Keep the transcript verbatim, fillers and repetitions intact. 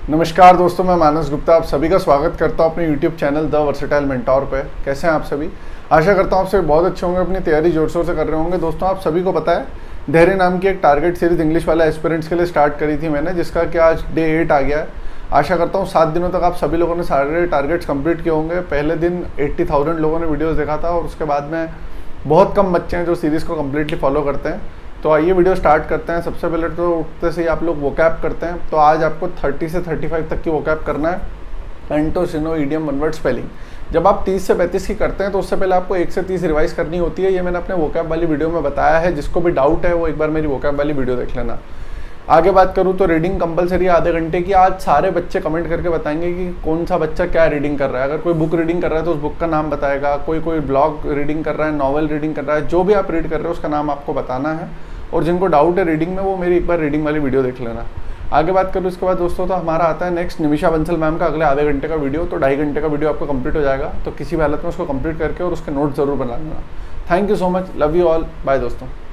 नमस्कार दोस्तों, मैं मानस गुप्ता आप सभी का स्वागत करता हूं अपने YouTube channel the versatile mentor पे। कैसे हैं आप सभी? आशा करता हूं आप सभी बहुत अच्छे होंगे, अपनी तैयारी जोर शोर से कर रहे होंगे। दोस्तों, आप सभी को पता है धैर्य नाम की एक टारगेट सीरीज इंग्लिश वाला एस्पिरेंट्स के लिए स्टार्ट करी थी मैंने, जिसका कि आज डे एट आ गया है। आशा करता हूँ सात दिनों तक आप सभी लोगों ने सारे टारगेट्स कंप्लीट किए होंगे। पहले दिन एट्टी थाउजेंड लोगों ने वीडियोज़ देखा था और उसके बाद में बहुत कम बच्चे हैं जो सीरीज़ को कम्प्लीटली फॉलो करते हैं। तो आइए वीडियो स्टार्ट करते हैं। सबसे पहले तो उठते से ही आप लोग वोकैब करते हैं, तो आज आपको तीस से पैंतीस तक की वोकैब करना है। Anto, syno, idiom, one word spelling. जब आप तीस से पैंतीस की करते हैं तो उससे पहले आपको एक से तीस रिवाइज करनी होती है। ये मैंने अपने वोकैब वाली वीडियो में बताया है। जिसको भी डाउट है वो एक बार मेरी वोकैब वाली वीडियो देख लेना। आगे बात करूँ तो रीडिंग कंपलसरी है आधे घंटे की। आज सारे बच्चे कमेंट करके बताएंगे कि कौन सा बच्चा क्या रीडिंग कर रहा है। अगर कोई बुक रीडिंग कर रहा है तो उस बुक का नाम बताएगा, कोई कोई ब्लॉग रीडिंग कर रहा है, नॉवल रीडिंग कर रहा है, जो भी आप रीड कर रहे हो उसका नाम आपको बताना है। और जिनको डाउट है रीडिंग में वो मेरी एक बार रीडिंग वाली वीडियो देख लेना। आगे बात करूँ इसके बाद दोस्तों, तो हमारा आता है नेक्स्ट निमिषा बंसल मैम का अगले आधे घंटे का वीडियो। तो ढाई घंटे का वीडियो आपको कंप्लीट हो जाएगा, तो किसी भी हालत में उसको कंप्लीट करके और उसके नोट जरूर बना लेना। Thank you so much, love you all, bye दोस्तों।